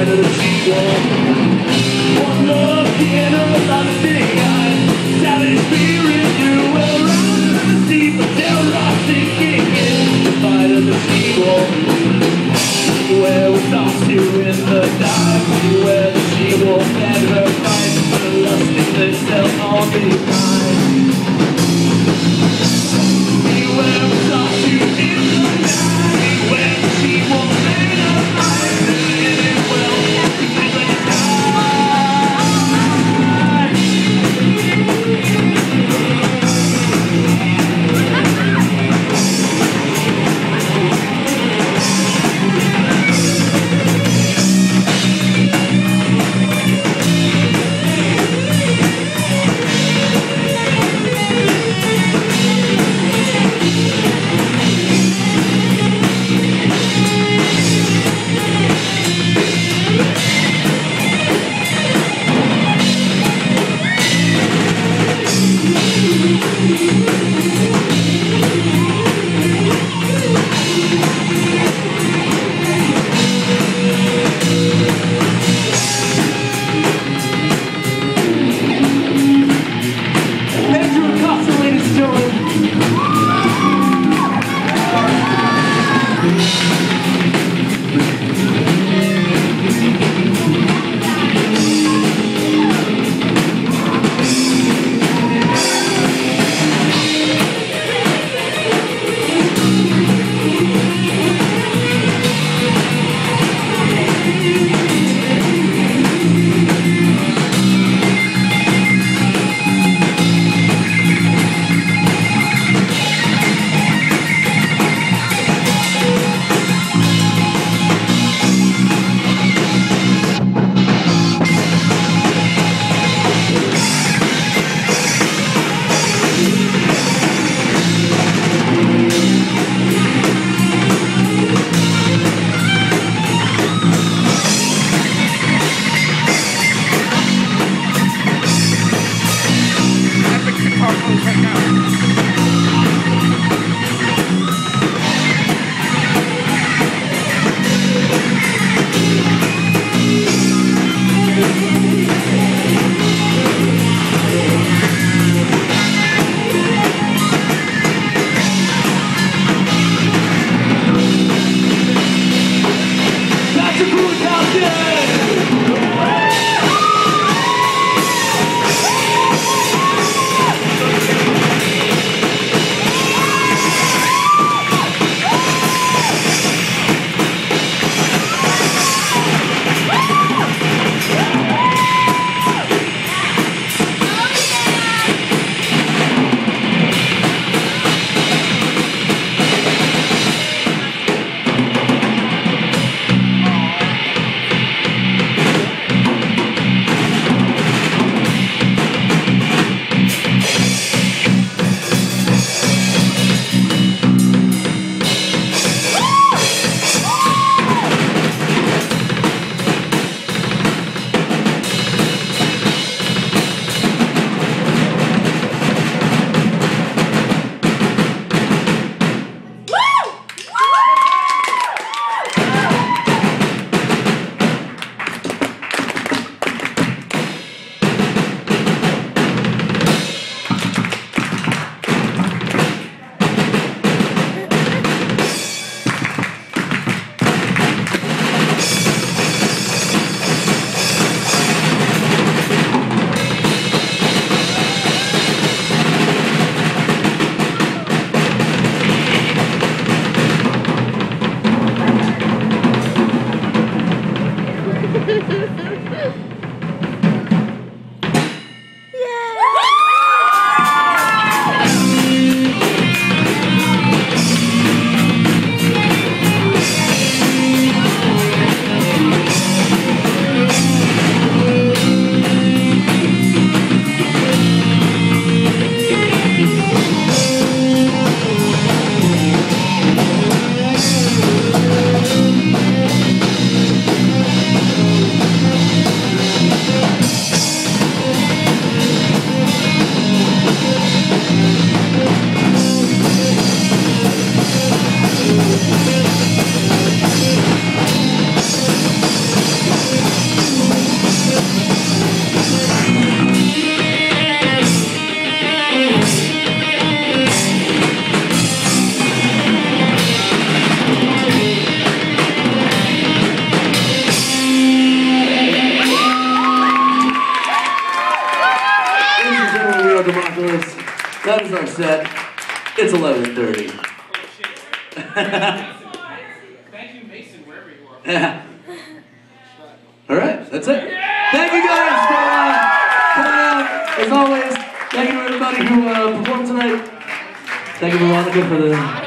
side of the seawall. One look in her lusty eyes, savage spirit through her eyes, deep terror sinking in the side of the seawall. Where we lost you in the dive, where the seawall fed her fight, the lusting herself on the mind. Where we lost you in the night, where the seawall fed her fight, and it will never course. That is our set. It's 11:30. Thank you, Mason, wherever you are. Yeah. All right, that's it. Thank you guys for coming out. As always, thank you to everybody who performed tonight. Thank you, Veronica, for the